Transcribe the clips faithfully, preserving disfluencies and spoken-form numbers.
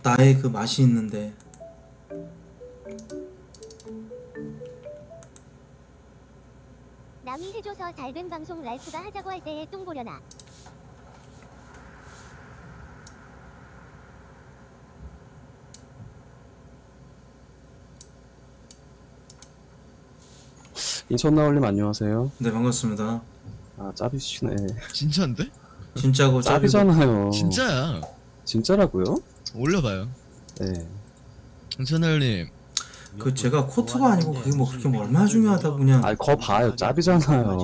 나의 그 맛이 있는데. 남이 해줘서 잘된 방송 랄프가 하자고 할 때에 똥 보려나. 인천 나올님 안녕하세요. 네, 반갑습니다. 아 짭이시네. 진짜인데? 진짜고 짭이고. 짭이잖아요. 진짜야. 진짜라고요? 올려봐요. 네. 정천할님. 그 제가 코트가 아니고 그게 뭐 그렇게 뭐 얼마나 중요하다고 그냥. 아이 거 봐요. 짭이잖아요.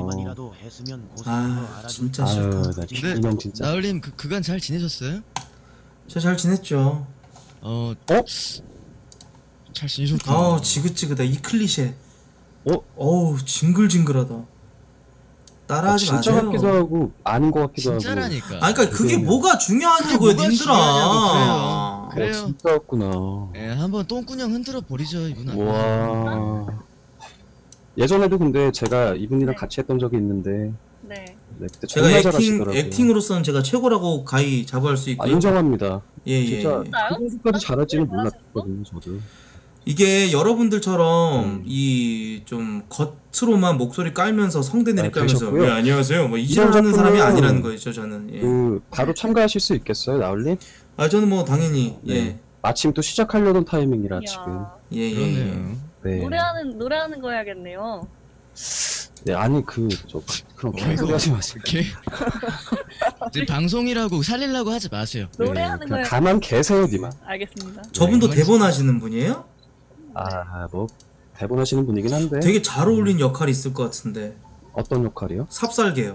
아 진짜 아유 싫다. 나 근데 비인형 진짜. 나을님 그 그간 잘 지내셨어요? 제가 잘 지냈죠. 어. 어? 잘 지내셨구나. 아우 지긋지긋해 이 클리셰. 어? 어우 징글징글하다. 따라하지 아, 진짜 마세요. 같기도 하고 아닌 것 같기도 진짜라니까. 아 그러니까 그게 그게 뭐가 중요하냐고요, 뭐가 님들아. 중요하냐고, 하고. 그래요. 어, 진짜였구나. 예, 한번 똥꾸녕 흔들어 버리죠 이분. 와. 예전에도 근데 제가 이분이랑 같이 했던 적이 있는데 네. 네, 그때 제가 정말 액팅 잘하시더라고요. 액팅으로서는 제가 최고라고 가히 자부할 수 아 있고요. 인정합니다. 예예. 진짜 진짜요? 그 정도까지 잘할지는 몰랐거든요 저도. 이게 여러분들처럼 음. 이 좀 겉으로만 목소리 깔면서 성대 내리 아, 깔면서 그러셨고요. 네, 안녕하세요 뭐 이런 이질하는 사람이 작품은 아니라는 거죠 저는. 예. 그 바로 참가하실 수 있겠어요 나올님? 아 저는 뭐 당연히 예. 네. 마침 또 시작하려던 타이밍이라 지금. 이야. 예, 예, 예. 그러네요. 네. 노래하는 노래하는 거 해야겠네요. 네 아니 그 저 그런 어, 개소리 이거- 하지 마세요. 이렇게 이제 방송이라고 살리려고 하지 마세요. 노래하는 네, 거 그냥 해야... 가만 계세요 니만. 알겠습니다. 저분도 네, 대본 하시는 분이에요? 아뭐 대본 하시는 분이긴 한데 되게 잘 어울린 역할이 있을 것 같은데. 어떤 역할이요? 삽살개요.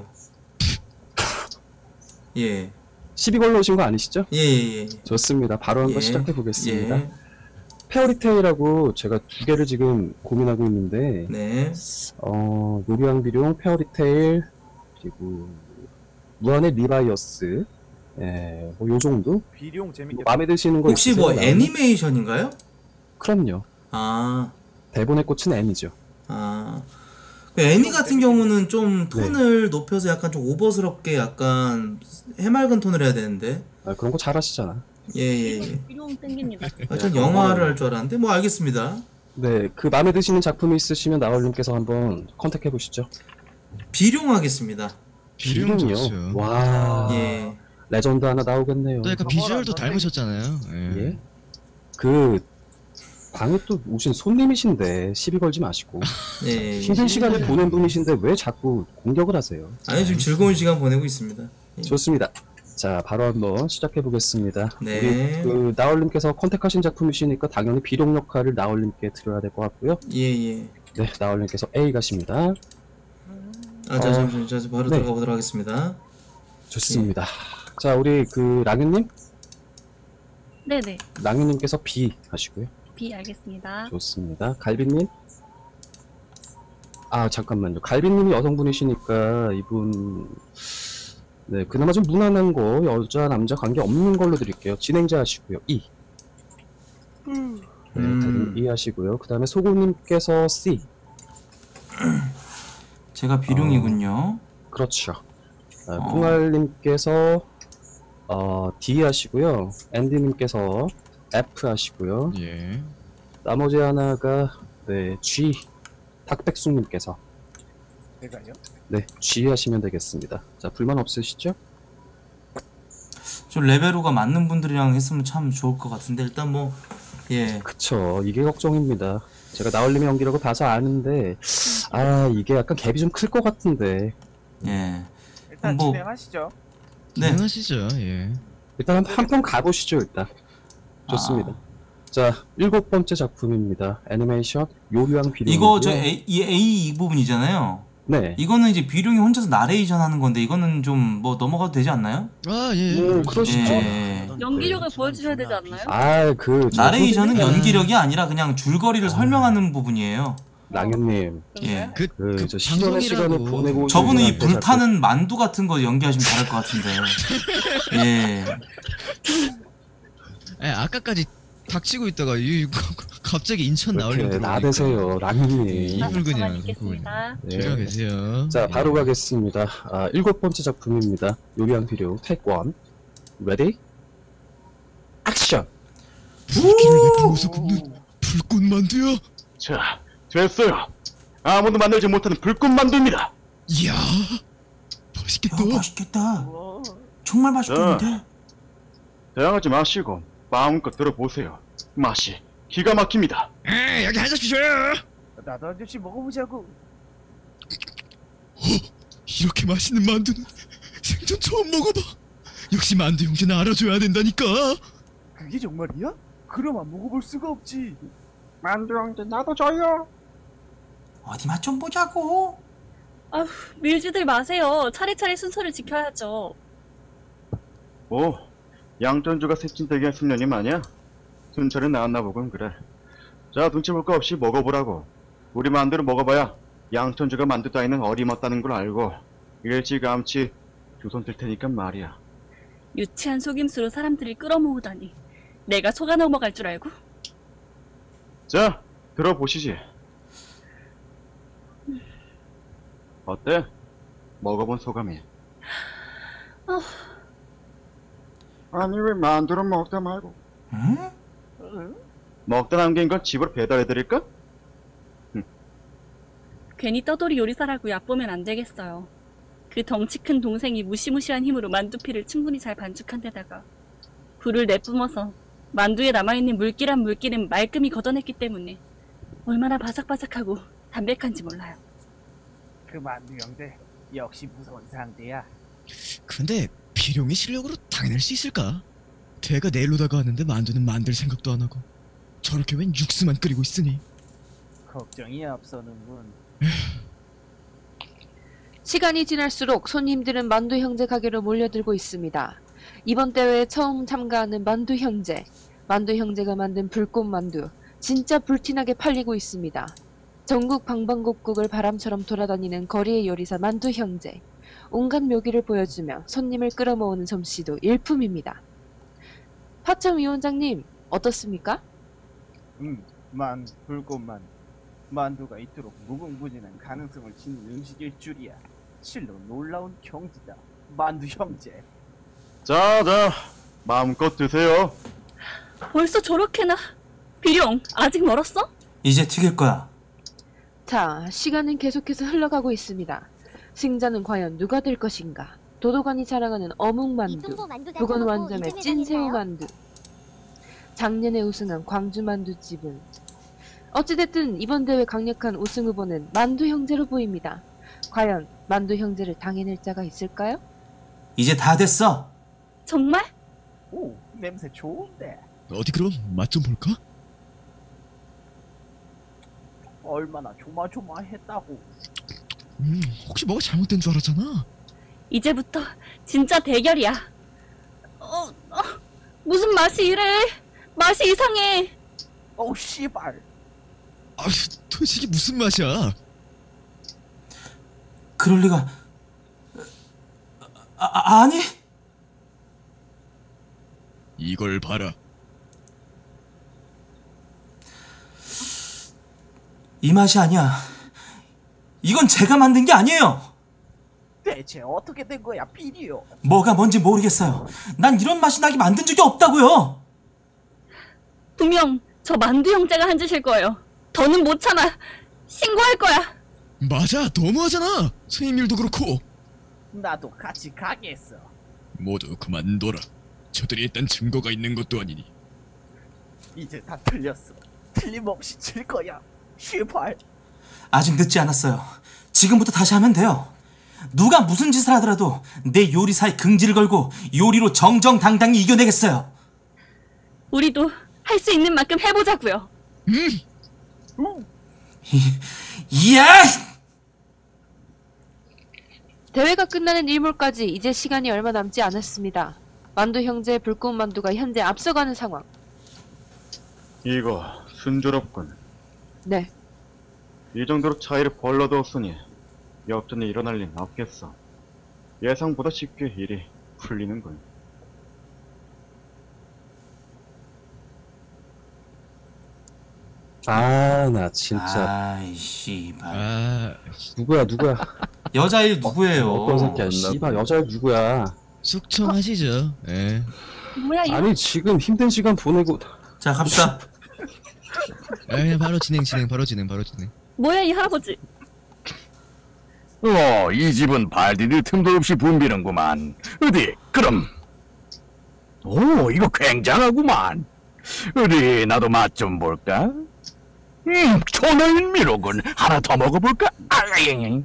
예. 시비 걸러 오신 거 아니시죠? 예, 예, 예. 좋습니다. 바로 한번 예. 시작해 보겠습니다. 예. 페어리테일하고 제가 두 개를 지금 고민하고 있는데 네. 어 노리왕비룡, 페어리테일 그리고 무한의 리바이어스 예, 뭐 요 정도? 비룡 뭐 재밌겠다. 마음에 드시는 거 혹시 있으세요? 뭐 나오는? 애니메이션인가요? 그럼요. 아. 대본의 꽃은 M이죠. 아. 그 애니 같은 경우는 좀 톤을 높여서 약간 좀 오버스럽게 약간 해맑은 톤을 해야 되는데. 아, 그런 거 잘하시잖아. 예, 예, 예. 비룡 땡깁니다. 아, 전 영화를 할 줄 알았는데 뭐 알겠습니다. 네, 그 마음에 드시는 작품이 있으시면 나얼님께서 한번 컨택해 보시죠. 비룡하겠습니다. 비룡 비룡이요? 좋죠. 와, 예. 레전드 하나 나오겠네요. 또 약간 비주얼도 닮으셨잖아요. 예. 예? 그 방에 또 오신 손님이신데 시비 걸지 마시고 예, 예. 힘든 시간을 보낸 분이신데 왜 자꾸 공격을 하세요? 아니 지금 즐거운 시간 보내고 있습니다. 예. 좋습니다. 자, 바로 한번 시작해 보겠습니다. 네. 우리 그 나얼님께서 컨택하신 작품이시니까 당연히 비룡 역할을 나얼님께 드려야 될 것 같고요. 예, 예. 네, 나얼님께서 A 가십니다. 아, 자, 어, 잠시만요. 자, 바로 네. 들어가 보도록 하겠습니다. 좋습니다. 자, 우리 그 랑유님, 네네. 랑유님께서 B 하시고요. B 알겠습니다. 좋습니다. 갈비님. 아 잠깐만요. 갈비님이 여성분이시니까 이분 네 그나마 좀 무난한 거 여자 남자 관계 없는 걸로 드릴게요. 진행자 하시고요. E. 음. 네, 음. 다들 E 하시고요. 그 다음에 소고님께서 C. 제가 비룡이군요. 그렇죠. 아, 어. 풍알님께서 어, D 하시고요. 앤디님께서 F 하시고요. 예. 나머지 하나가 네 G. 탁백숙님께서 내가요? 네 G 하시면 되겠습니다. 자 불만 없으시죠? 좀 레벨로가 맞는 분들이랑 했으면 참 좋을 것 같은데 일단 뭐 예. 그쵸 이게 걱정입니다. 제가 나얼님의 연기라고 봐서 아는데 아 이게 약간 갭이 좀 클 것 같은데 예. 일단 뭐- 진행하시죠. 네. 가능하시죠. 예. 일단 한 편 가보시죠 일단. 좋습니다. 아. 자 일곱 번째 작품입니다. 애니메이션 요리왕 비룡. 이거 저 A, 이 A 이 부분이잖아요. 네. 이거는 이제 비룡이 혼자서 나레이션 하는 건데 이거는 좀 뭐 넘어가도 되지 않나요? 아 예. 뭐 그러시죠. 예. 연기력을 보여주셔야 되지 않나요? 아그 나레이션은 연기력이 아니라 그냥 줄거리를 설명하는 부분이에요. 랑현님 예. 그, 그, 그저 시전의 시간을 방송이라고. 보내고 오신 저분은 이 분한테 자꾸- 불타는 만두 같은 거 연기하시면 잘할 것 같은데. 예. 예, 아까까지 닥치고 있다가 이 이- 갑자기 인천 나오려고 이렇게 그러니까. 나대세요 랑현님. 이불근이야. 가만히 있겠습니다. 네. 조용히 계세요. 자 바로 가겠습니다. 아, 일곱 번째 작품입니다. 요리왕 비룡 택원 레디 액션. 불길을 내뿜어서 굽는 불꽃 만두야. 자, 됐어요. 아무도 만들지 못하는 불꽃 만두입니다. 이야, 맛있겠다. 야, 맛있겠다. 정말 맛있겠는데? 대항하지 마시고 마음껏 들어보세요. 맛이 기가 막힙니다. 에, 여기 한 잔씩 줘요. 나도 한 접시 먹어보자고. 이렇게 맛있는 만두는 생전 처음 먹어봐. 역시 만두 형제는 알아줘야 된다니까. 그게 정말이야? 그럼 안 먹어볼 수가 없지. 만두 형제 나도 줘요. 어디 맛 좀 보자고. 아휴, 밀지들 마세요. 차례차례 순서를 지켜야죠. 오, 양전주가 새침대기 한 숙련이 마냐? 순찰은 나왔나 보군. 그래. 자, 눈치 볼 거 없이 먹어보라고. 우리 만두를 먹어봐야 양천주가 만두 따위는 어림없다는 걸 알고 일찌감치 두 손 들 테니까 말이야. 유치한 속임수로 사람들을 끌어모으다니. 내가 속아 넘어갈 줄 알고? 자, 들어보시지. 어때? 먹어본 소감이. 아, 아니 왜 만두를 먹다 말고 응? 먹다 남긴 건 집으로 배달해드릴까? 괜히 떠돌이 요리사라고 얕보면 안 되겠어요. 그 덩치 큰 동생이 무시무시한 힘으로 만두피를 충분히 잘 반죽한 데다가 불을 내뿜어서 만두에 남아있는 물기란 물기는 말끔히 걷어냈기 때문에 얼마나 바삭바삭하고 담백한지 몰라요. 그 만두 형제 역시 무서운 상대야. 근데 비룡이 실력으로 당해낼 수 있을까? 걔가 내일로다가 하는데 만두는 만들 생각도 안 하고 저렇게 웬 육수만 끓이고 있으니. 걱정이 앞서는군. 시간이 지날수록 손님들은 만두 형제 가게로 몰려들고 있습니다. 이번 대회에 처음 참가하는 만두 형제. 만두 형제가 만든 불꽃 만두. 진짜 불티나게 팔리고 있습니다. 전국 방방곡곡을 바람처럼 돌아다니는 거리의 요리사 만두 형제. 온갖 묘기를 보여주며 손님을 끌어모으는 솜씨도 일품입니다. 파천 위원장님, 어떻습니까? 음, 만 불꽃만 만두가 이토록 무궁무진한 가능성을 지닌 음식일 줄이야. 실로 놀라운 경지다. 만두 형제. 자, 자, 마음껏 드세요. 벌써 저렇게나? 비룡, 아직 멀었어? 이제 튀길 거야. 자, 시간은 계속해서 흘러가고 있습니다. 승자는 과연 누가 될 것인가? 도도관이 자랑하는 어묵만두, 이tum보 만두가 부건 저먹고 완점의 이쯤에 찐새우 다닐까요? 만두. 작년에 우승한 광주만두집은 어찌됐든 이번 대회 강력한 우승 후보는 만두 형제로 보입니다. 과연 만두 형제를 당해낼 자가 있을까요? 이제 다 됐어. 정말? 오, 냄새 좋은데. 어디 그럼 맛 좀 볼까? 얼마나 조마조마했다고. 음, 혹시 뭐가 잘못된 줄 알았잖아. 이제부터 진짜 대결이야. 어, 어, 무슨 맛이 이래? 맛이 이상해. 어우 씨발. 아휴, 도대체 이게 무슨 맛이야? 그럴 리가. 아, 아, 아니? 이걸 봐라. 이 맛이 아니야. 이건 제가 만든 게 아니에요. 대체 어떻게 된 거야, 비리오? 뭐가 뭔지 모르겠어요. 난 이런 맛이 나게 만든 적이 없다고요. 분명 저 만두 형제가 한 짓일 거예요. 더는 못 참아. 신고할 거야. 맞아, 너무하잖아. 선생님들도 그렇고. 나도 같이 가겠어. 모두 그만둬라. 저들이 일단 증거가 있는 것도 아니니. 이제 다 틀렸어. 틀림없이 질 거야. 씨발. 아직 늦지 않았어요. 지금부터 다시 하면 돼요. 누가 무슨 짓을 하더라도 내 요리사의 긍지를 걸고 요리로 정정당당히 이겨내겠어요. 우리도 할 수 있는 만큼 해보자고요. 음, 이야! 대회가 끝나는 일몰까지 이제 시간이 얼마 남지 않았습니다. 만두 형제의 불꽃 만두가 현재 앞서가는 상황. 이거 순조롭군. 네, 이 정도로 차이를 벌러두었으니 역전이 일어날 린 없겠어. 예상보다 쉽게 일이 풀리는군. 아, 나 진짜 아이 씨발. 아, 누구야 누구야? 여자일 누구예요? 어떤 새끼야? 씨발 여자 누구야? 숙청하시죠. 예. 뭐야 이거? 아니 지금 힘든 시간 보내고 자, 갑시다. 아, 그냥 바로 진행 진행 바로 진행 바로 진행. 뭐야 이 할아버지. 어, 이 집은 발디딜 틈도 없이 붐비는구만. 어디, 그럼. 오, 이거 굉장하구만. 어디, 나도 맛 좀 볼까? 음, 초면미로군. 하나 더 먹어볼까? 아잉.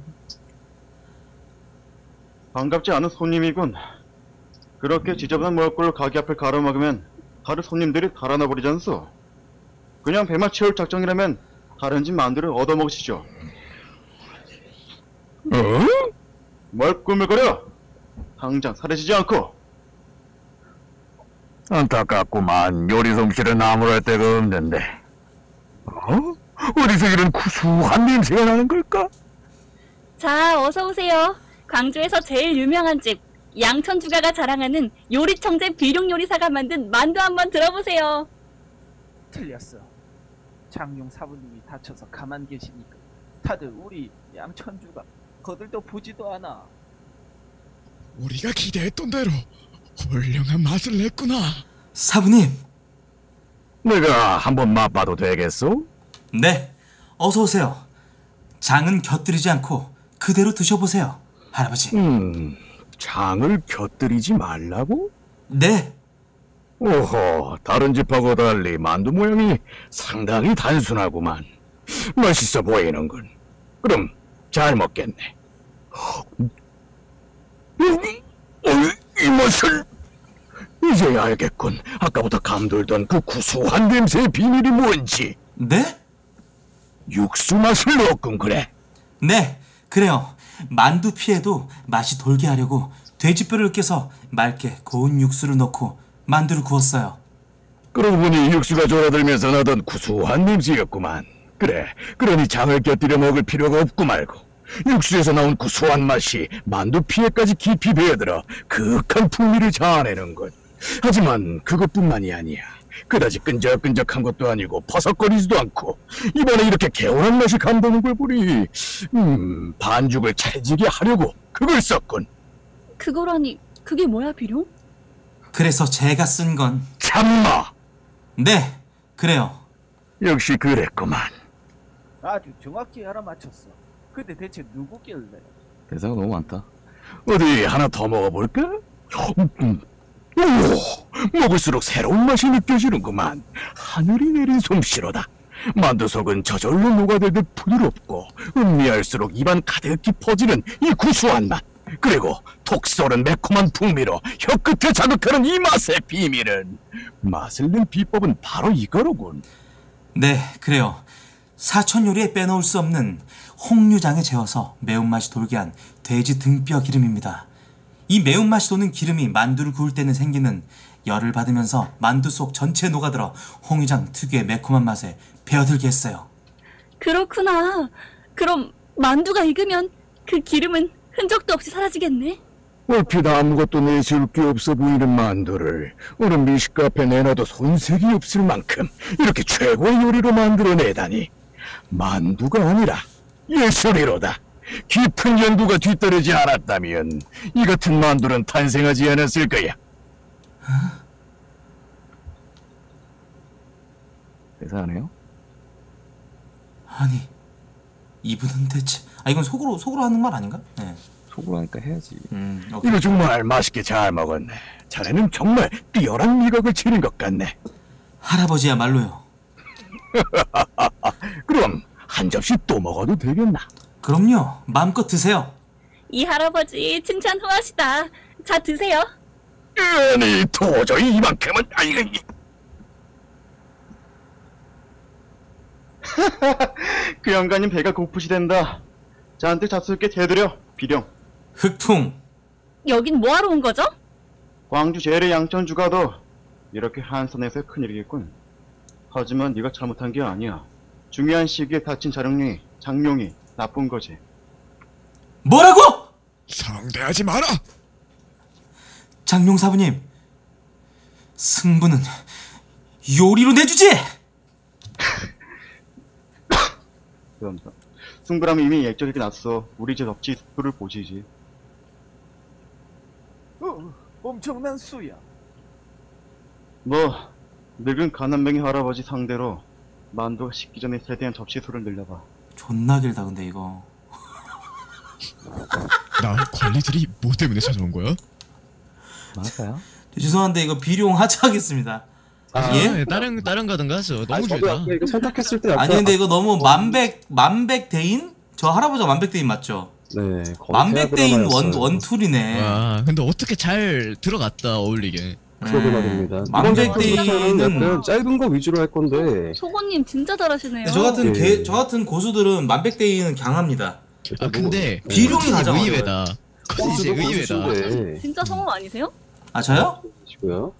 반갑지 않은 손님이군. 그렇게 지저분한 먹을 가게 앞을 가로막으면 다른 손님들이 달아나 버리잖소. 그냥 배만 채울 작정이라면 다른 집 만두를 얻어먹으시죠. 어? 뭘 꾸물거려? 당장 사라지지 않고. 안타깝구만. 요리 솜씨를 나무랄 데가 없는데. 어? 어디서 이런 구수한 냄새가 나는 걸까? 자, 어서 오세요. 광주에서 제일 유명한 집 양천주가가 자랑하는 요리청재 비룡 요리사가 만든 만두 한번 들어보세요. 틀렸어. 장용 사부님이 다쳐서 가만 계시니까 다들 우리 양천주가 거들떠 보지도 않아. 우리가 기대했던 대로 훌륭한 맛을 냈구나. 사부님. 내가 한번 맛봐도 되겠소? 네, 어서 오세요. 장은 곁들이지 않고 그대로 드셔보세요, 할아버지. 음, 장을 곁들이지 말라고? 네, 오호, 다른 집하고 달리 만두 모양이 상당히 단순하구만. 맛있어 보이는군. 그럼 잘 먹겠네. 음, 어, 이 맛을 이제야 알겠군. 아까부터 감돌던 그 구수한 냄새의 비밀이 뭔지. 네? 육수 맛을 넣었군 그래. 네, 그래요. 만두 피에도 맛이 돌게 하려고 돼지뼈를 으깨서 맑게 고운 육수를 넣고 만두를 구웠어요. 그러고 보니 육수가 졸아들면서 나던 구수한 냄새였구만. 그래, 그러니 장을 곁들여 먹을 필요가 없고 말고 육수에서 나온 구수한 맛이 만두 피에까지 깊이 배어들어 그윽한 풍미를 자아내는군. 하지만 그것뿐만이 아니야. 그다지 끈적끈적한 것도 아니고 버석거리지도 않고 이번에 이렇게 개운한 맛이 감도는 걸 보니 음, 반죽을 찰지게 하려고 그걸 썼군. 그거라니 그게 뭐야 비룡? 그래서 제가 쓴 건 참마! 네, 그래요. 역시 그랬구만. 아주 정확히 알아맞혔어. 근데 대체 누구길래? 대사가 너무 많다. 어디 하나 더 먹어볼까? 음. 오, 먹을수록 새로운 맛이 느껴지는구만. 하늘이 내린 솜씨로다. 만두 속은 저절로 녹아들듯 부드럽고 음미할수록 입안 가득히 퍼지는 이 구수한 맛. 그리고 톡 쏘는 매콤한 풍미로 혀끝에 자극하는 이 맛의 비밀은, 맛을 낸 비법은 바로 이거로군. 네, 그래요. 사천 요리에 빼놓을 수 없는 홍류장에 재워서 매운맛이 돌게 한 돼지 등뼈 기름입니다. 이 매운맛이 도는 기름이 만두를 구울 때는 생기는 열을 받으면서 만두 속 전체에 녹아들어 홍유장 특유의 매콤한 맛에 배어들게 했어요. 그렇구나. 그럼 만두가 익으면 그 기름은 흔적도 없이 사라지겠네. 얼핏 아무것도 내세울 게 없어 보이는 만두를 어느 미식가 앞에 내놔도 손색이 없을 만큼 이렇게 최고의 요리로 만들어내다니. 만두가 아니라 예술이로다. 깊은 연구가 뒤따르지 않았다면 이 같은 만두는 탄생하지 않았을 거야. 대사하네요? 아니, 이분은 대체... 아, 이건 속으로, 속으로 하는 말 아닌가? 네. 속으로 하니까 해야지. 음, 오케이. 이거 정말 맛있게 잘 먹었네. 자네는 정말 뛰어난 미각을 지닌 것 같네. 할아버지야말로요. 그럼 한 접시 또 먹어도 되겠나? 그럼요. 마음껏 드세요. 이 할아버지 칭찬 후하시다. 자 드세요. 아니 도저히 이만큼은 아이고. 그 영가님 배가 고프시댄다. 잔뜩 잡술게 대드려, 비룡. 흑풍. 여긴 뭐하러 온 거죠? 광주 제일의 양천주가도 이렇게 한산해서 큰일이겠군. 하지만 네가 잘못한 게 아니야. 중요한 시기에 다친 자룡이, 장룡이 나쁜 거지. 뭐라고? 상대하지 마라. 장룡사부님, 승부는 요리로 내주지! 죄송합니다. 승부라면 이미 액적이 났어. 우리 집 덕지 수를 보시지. 어, 엄청난 수야. 뭐 늙은 가난뱅이 할아버지 상대로 만두가 식기 전에 최대한 접시 수를 늘려봐. 존나 길다 근데 이거. 나 관리들이 뭐 때문에 찾아온 거야? 맞아요? 죄송한데 이거 비룡 하차하겠습니다. 아, 예? 아, 다른 다른 가든 가죠. 너무 아니, 저도 길다. 아까 이거 선택했을 때 약간 아니 근데 이거 너무 만백 만백대인? 저 할아버지가 만백대인 맞죠? 네, 거의 만백대인 대학 원 드라마였어요. 원툴이네. 와, 근데 어떻게 잘 들어갔다 어울리게. 그러게 말입니다. 만백대인은 약간 짧은 거 위주로 할 건데 소고님 진짜 잘하시네요. 저 같은 예. 개, 저 같은 고수들은 만백대인은 강합니다. 아 근데 비룡이 컨셉이 가장 의외다. 컨셉이 의외다. 네. 진짜 성우 아니세요? 아 저요? 시고요.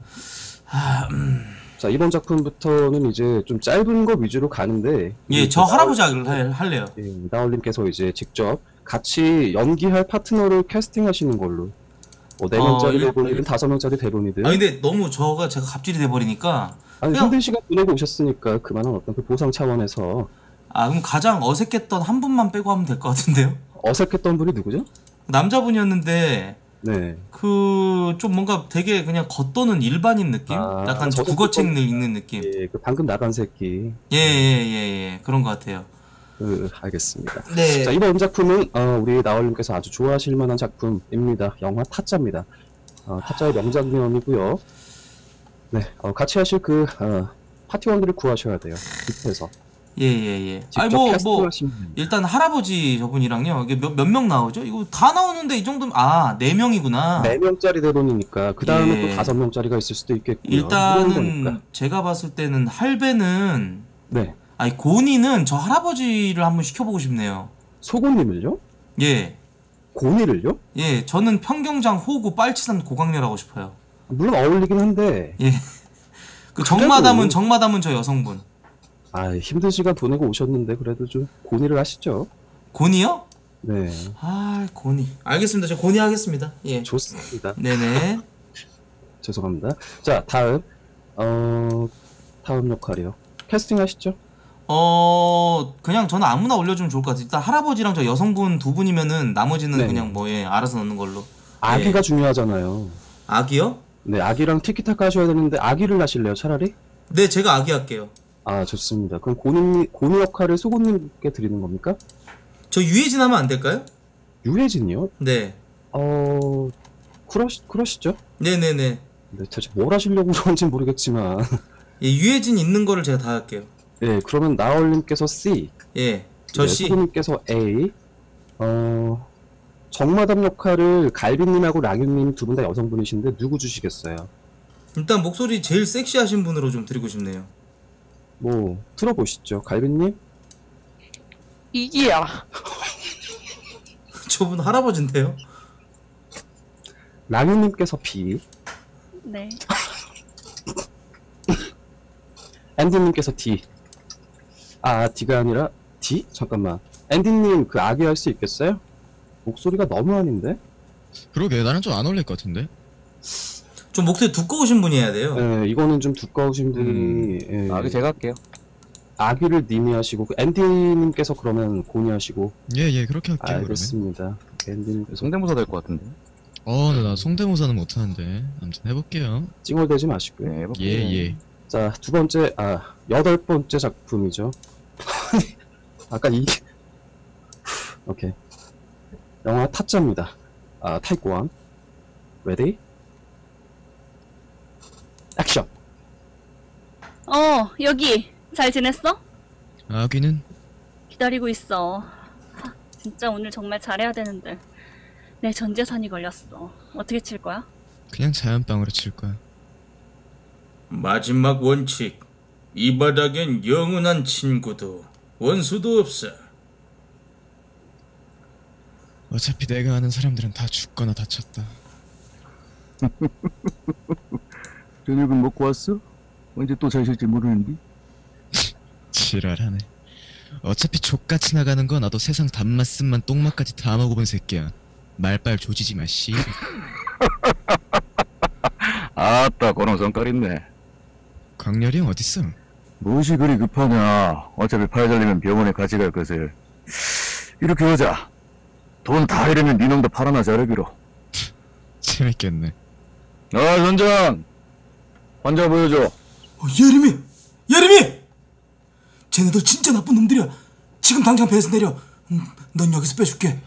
자, 이번 작품부터는 이제 좀 짧은 거 위주로 가는데 예, 저 할아버지 할, 할래요. 예, 나올님께서 이제 직접 같이 연기할 파트너를 캐스팅하시는 걸로 뭐 네 명짜리 어, 일- 대본이든 다섯 명짜리 대본이든 아 근데 너무 저가 제가 갑질이 돼버리니까 아니 그냥- 힘든 시간 보내고 오셨으니까 그만한 어떤 그 보상 차원에서 아 그럼 가장 어색했던 한 분만 빼고 하면 될 것 같은데요? 어색했던 분이 누구죠? 남자분이었는데 네. 그 좀 뭔가 되게 그냥 겉도는 일반인 느낌? 아, 약간 저도 국어책 그거- 읽는 느낌. 예, 그 방금 나간 새끼. 예예예 예, 그런 것 같아요. 그 알겠습니다. 네. 자, 이번 작품은 어, 우리 나얼님께서 아주 좋아하실 만한 작품입니다. 영화 타짜입니다. 어, 타짜의 명장면이고요. 네, 어, 같이 하실 그 어, 파티원들을 구하셔야 돼요. 빗해서. 예예예. 직접 아니 뭐 뭐 캐스팅하시면 됩니다. 일단 할아버지 저분이랑요. 이게 몇 몇 명 나오죠? 이거 다 나오는데 이 정도면 아 네 명이구나. 네 명짜리 대본이니까 그 다음에 예. 또 다섯 명짜리가 있을 수도 있겠고요. 이런 일단은 거니까. 제가 봤을 때는 할배는 네. 아니 고니는 저 할아버지를 한번 시켜보고 싶네요. 소고님을요? 예. 고니를요? 예, 저는 평경장 호구 빨치산 고강렬 하고 싶어요. 물론 어울리긴 한데 예. 그 정마담은 정마담은 저 여성분. 아 힘든 시간 보내고 오셨는데 그래도 좀 고니를 하시죠. 고니요? 네, 아, 고니. 알겠습니다. 저 고니 하겠습니다. 예. 좋습니다. 네네. 죄송합니다. 자, 다음 어 다음 역할이요. 캐스팅 하시죠. 어, 그냥 저는 아무나 올려주면 좋을 것 같아요. 일단 할아버지랑 저 여성분 두 분이면은 나머지는 네. 그냥 뭐 예, 알아서 넣는 걸로. 아기가 예. 중요하잖아요. 아기요? 네, 아기랑 티키타카 하셔야 되는데 아기를 하실래요, 차라리? 네, 제가 아기 할게요. 아, 좋습니다. 그럼 고니 고니 역할을 소고님께 드리는 겁니까? 저 유해진 하면 안 될까요? 유해진이요? 네. 어 그러시 그러시죠. 네네네. 네, 대체 뭘 하시려고 그런지 모르겠지만. 예, 유해진 있는 거를 제가 다 할게요. 네, 그러면 나얼님께서 C, 예. 저 네, 씨. 소고님께서 A, 어 정마담 역할을 갈비님하고 랑윤님 두 분 다 여성분이신데 누구 주시겠어요? 일단 목소리 제일 섹시하신 분으로 좀 드리고 싶네요. 뭐 들어보시죠, 갈비님. 이기야. 저분 할아버지인데요? 랑윤님께서 B, 네. 앤디님께서 D. 아, D가 아니라 D? 잠깐만. 앤디님 그 아기 할 수 있겠어요? 목소리가 너무 아닌데? 그러게 나는 좀 안 어울릴 것 같은데. 좀 목소리 두꺼우신 분이 해야 돼요. 네, 이거는 좀 두꺼우신 분이. 예. 아, 제가 할게요. 아기를 님이 하시고 그 앤디님께서 그러면 고니 하시고. 예예 그렇게 할게요 그러면. 알겠습니다. 앤디님께서 성대모사 될 것 같은데. 어, 근데 나 성대모사는 못하는데 아무튼 해볼게요. 찡얼대지 마시고요. 네, 해볼게요. 예예. 자, 두 번째, 아, 여덟 번째 작품이죠. 아까 이, 오케이. 영화 타짜입니다. 아, 타이고왕. 레디? 액션! 어, 여기. 잘 지냈어? 아기는 기다리고 있어. 하, 진짜 오늘 정말 잘해야 되는데. 내 전 재산이 걸렸어. 어떻게 칠 거야? 그냥 자연빵으로 칠 거야. 마지막 원칙. 이 바닥엔 영원한 친구도 원수도 없어. 어차피 내가 아는 사람들은 다 죽거나 다쳤다. 저녁은 먹고 왔어? 언제 또 자실지 모르는데. 지랄하네. 어차피 족같이 나가는 거 나도 세상 단맛쓴만 똥맛까지 다 먹어본 새끼야. 말빨 조지지 마 씨. 아따 그런 성깔 있네. 광렬이 형 어딨어? 무엇이 그리 급하냐. 어차피 팔 잘리면 병원에 같이 갈 것을. 이렇게 하자. 돈 다 잃으면 네 놈도 팔아나 자르기로. 재밌겠네. 아 선장, 환자 보여줘. 어, 예림이! 예림이! 쟤네들 진짜 나쁜 놈들이야. 지금 당장 배에서 내려. 음, 넌 여기서 빼줄게.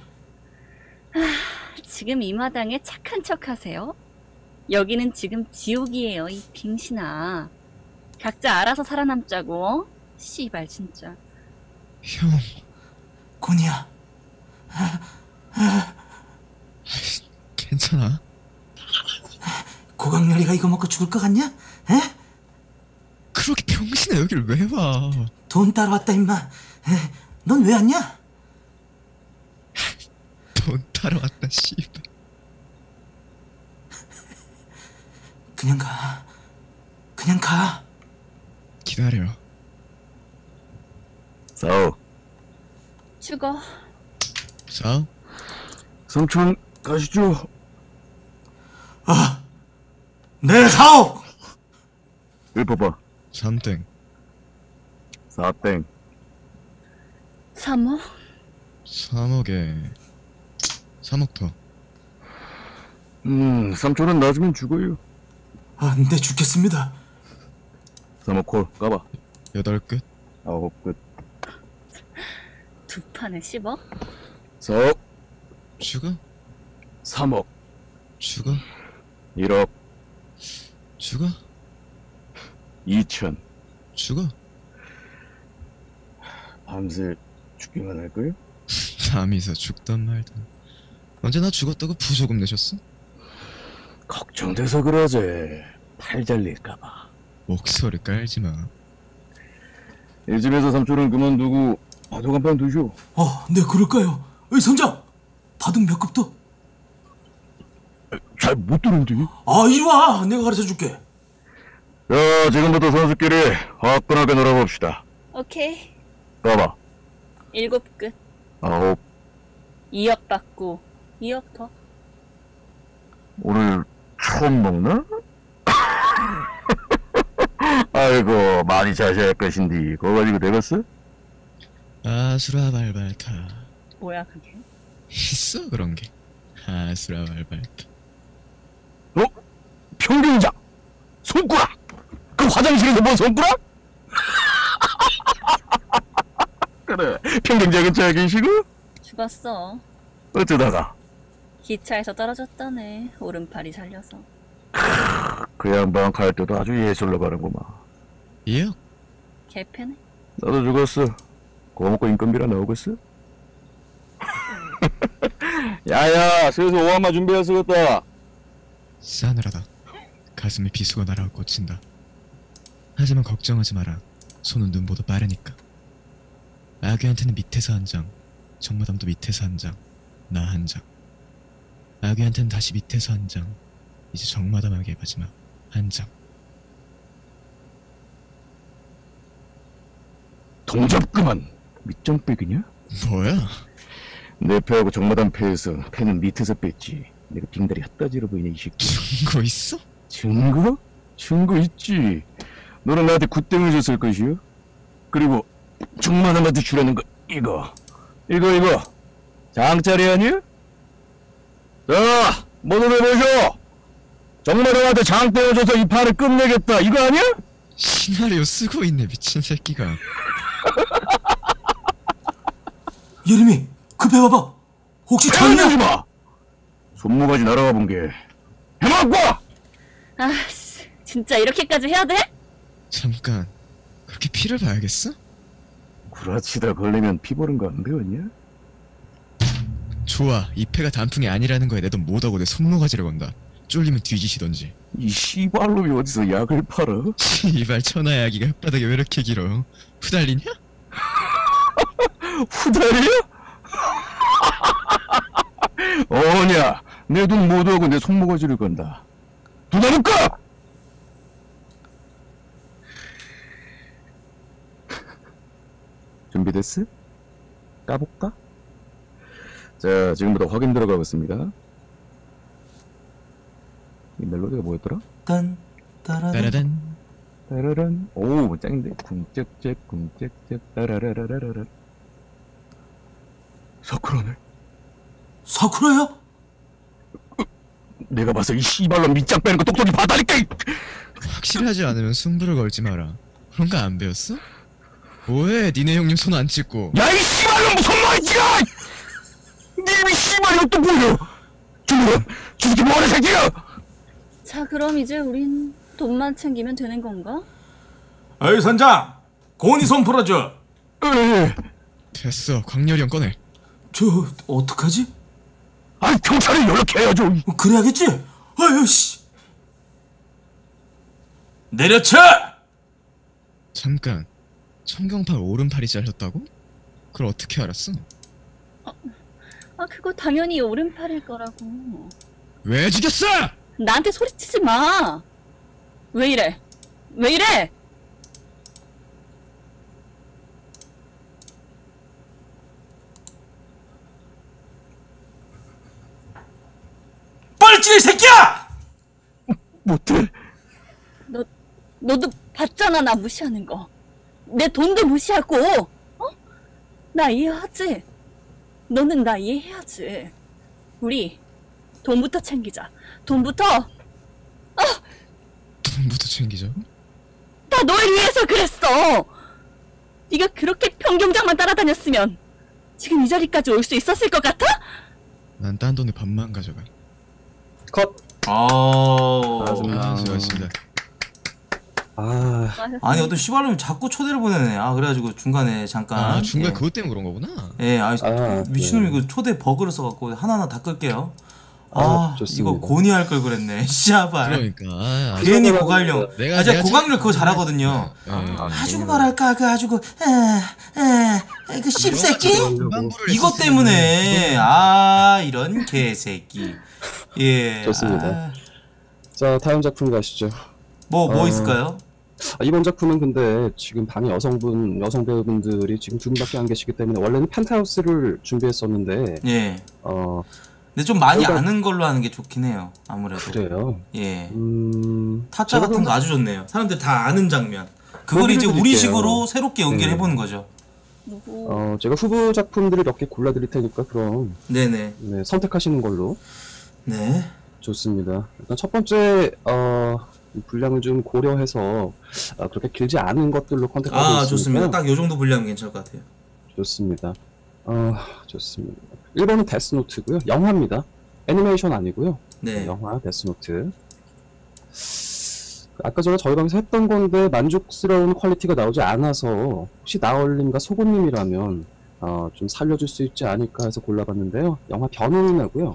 지금 이 마당에 착한 척 하세요? 여기는 지금 지옥이에요, 이 빙신아. 각자 알아서 살아남자고. 씨발 진짜. 형, 고니야. 괜찮아? 고강렬이가 이거 먹고 죽을 것 같냐? 에? 그렇게 병신아 여길 왜 와? 돈 따라왔다 임마. 넌 왜 왔냐? 돈 타러 왔다 씨발. 그냥 가. 그냥 가. 기다려. 싸워. 죽어. 싸워? 삼촌 가시죠. 아, 내 사옥. 읊어봐. 삼땡. 사땡. 삼억? 삼억에 삼억 더. 음, 삼촌은 낮으면 죽어요. 안 돼 죽겠습니다. 삼억 콜 까봐. 여덟 끝. 아홉 끝. 두 판에 십억? 사억. 죽어? 삼억. 죽어? 일억. 죽어? 이천. 죽어? 밤새 죽기만 할 거예요? 남이서 죽던 말던. 언제 나 죽었다고 부조금 내셨어? 걱정돼서 그러지. 팔 잘릴까봐. 목소리 깔지 마. 이쯤에서 삼촌은 그만두고 바둑 한 판 두쇼. 어, 네 그럴까요? 의 선장, 바둑 몇 급도? 잘 못 들었는데. 아, 이리 와. 내가 가르쳐 줄게. 자, 지금부터 선수끼리 화끈하게 놀아봅시다. 오케이. 까봐. 일곱 끝. 아홉. 이억 받고 이억 더. 오늘 처음 먹나? 아이고, 많이 자셔야 할 것인데 그거 가지고 내봤어? 아수라발발타. 뭐야 그게? 있어 그런 게. 아수라발발타. 어? 평균자! 손가락! 그 화장실에서 본 손가락? 그래, 평균자 근처에 계시고? 죽었어. 어쩌다가? 기차에서 떨어졌다네. 오른팔이 살려서. 그 양반 갈 때도 아주 예술로 가는구만. 이억? 개패네. 나도 죽었어. 그거 먹고 인건비라 나오겠어? 야야, 슬슬 오한마 준비해 쓰겠다. 싸늘하다. 가슴에 비수가 날아와 꽂힌다. 하지만 걱정하지 마라. 손은 눈보다 빠르니까. 아귀한테는 밑에서 한 장, 정마담도 밑에서 한 장, 나 한 장. 아귀한테는 다시 밑에서 한 장, 이제 정마담에게 마지막 한 장. 동작 그만. 밑장 빼기냐? 뭐야? 내 패하고 정마담 패에서 패는 밑에서 뺐지. 내가 빙다리 핫다지로 보이네 이 새끼. 증거 있어? 증거? 증거 있지. 너는 나한테 굿땡을 줬을 것이요. 그리고 정마담한테 주라는 거 이거 이거 이거 장짜리 아니야? 자, 모두들 보쇼. 정마담한테 장땡을 줘서 이 판을 끝내겠다 이거 아니야? 시나리오 쓰고 있네 미친 새끼가. 예림이, 급해봐봐. 혹시 장난하지 장이야? 마. 손모가지 날아가 본 게 해먹고. 아씨, 진짜 이렇게까지 해야 돼? 잠깐, 그렇게 피를 봐야겠어? 구라치다 걸리면 피 보는 거 안 배웠냐? 좋아, 이 패가 단풍이 아니라는 거에 내 돈 못하고 내 손모가지를 건다. 쫄리면 뒤지시던지. 이 씨발놈이 어디서 약을 팔아? 이발 천하야기가 혓바닥에 왜 이렇게 길어? 후달리냐? 후달려? 어냐, 내 돈 못하고 내 손모가지를 건다. 누나 볼까? 준비됐어? 까볼까? 자, 지금부터 확인 들어가겠습니다. 이 멜로디가 뭐였더라? 딴, 따라단. 따라단. 따라란. 오, 짱인데. 쿵짝짝, 쿵짝짝, 따라라라라라. 사쿠라네. 사쿠라야? 내가 봐서 이 씨발로 밑장 빼는 거 똑똑히 봤다니까. 이- 확실하지 않으면 승부를 걸지 마라. 그런 거 안 배웠어? 뭐해? 니네 형님 손 안 찍고. 야, 이 씨발놈 무슨 말이야! 니이 씨발 이거 또 뭐야? 죽으면 죽지 뭐하는 새끼야! 자, 그럼 이제 우린 돈만 챙기면 되는 건가? 어이 선장, 고은이 손 풀어줘. 에, 됐어. 광렬이 형 꺼내. 저 어떡하지? 아, 경찰에 연락해야죠. 어, 그래야겠지? 아유 씨. 내려쳐! 잠깐. 청경팔 오른팔이 잘렸다고? 그걸 어떻게 알았어? 아, 그거 당연히 오른팔일 거라고. 왜 죽였어? 나한테 소리치지 마. 왜 이래? 왜 이래? 뻘찌 새끼야! 못해. 너, 너도 봤잖아, 나 무시하는 거. 내 돈도 무시하고, 어? 나 이해하지? 너는 나 이해해야지. 우리 돈부터 챙기자. 돈부터. 돈부터 챙기자고? 다 널 위해서 그랬어. 네가 그렇게 평경장만 따라다녔으면 지금 이 자리까지 올 수 있었을 것 같아? 난 딴 돈을 반만 가져가. 컷. 아, 아, 수고하셨습니다. 아, 아니 어떤 씨발놈이 자꾸 초대를 보내네. 아 그래가지고 중간에 잠깐. 아, 중간 예. 그것 때문에 그런 거구나. 예, 아, 아, 미친놈이 네. 그 초대 버그를 써갖고 하나하나 다 끌게요. 아, 아, 좋습니다. 이거 고니할 걸 그랬네. 씨발. 그러니까. 아, 아, 괜히 아, 고갈령. 내가- 아, 제가 내가 고갈령 참- 그거 잘하거든요. 예. 아주 뭐랄까 그 아주 그에에그 씹새끼 전반부를 이것 했었으면 때문에 아 이런 개새끼. 예. 좋습니다. 자, 다음 작품 가시죠. 뭐뭐 뭐 어, 있을까요? 아, 이번 작품은 근데 지금 방에 여성분, 여성 배우분들이 지금 두 분밖에 안 계시기 때문에 원래는 펜트하우스를 준비했었는데, 예. 어, 근데 좀 많이 저희가- 아는 걸로 하는 게 좋긴 해요. 아무래도. 그래요. 예. 음, 타짜 제가 같은 그럼 거 아주 좋네요. 사람들 다 아는 장면. 그걸 그거 이제 해드릴게요. 우리식으로 새롭게 연기를 네. 해보는 거죠. 누구? 어, 제가 후보 작품들을 몇 개 골라드릴 테니까 그럼 네네. 네, 선택하시는 걸로. 네. 좋습니다. 일단 첫 번째 어, 이 분량을 좀 고려해서 어, 그렇게 길지 않은 것들로 컨택하고 아 있으니까 좋습니다. 딱 요 정도 분량은 괜찮을 것 같아요. 좋습니다. 어, 좋습니다. 일 번은 데스노트고요. 영화입니다. 애니메이션 아니고요. 네. 영화 데스노트. 아까 제가 저희 방에서 했던 건데 만족스러운 퀄리티가 나오지 않아서 혹시 나얼님과 소고님이라면 어, 좀 살려줄 수 있지 않을까 해서 골라봤는데요. 영화 변호인하고요.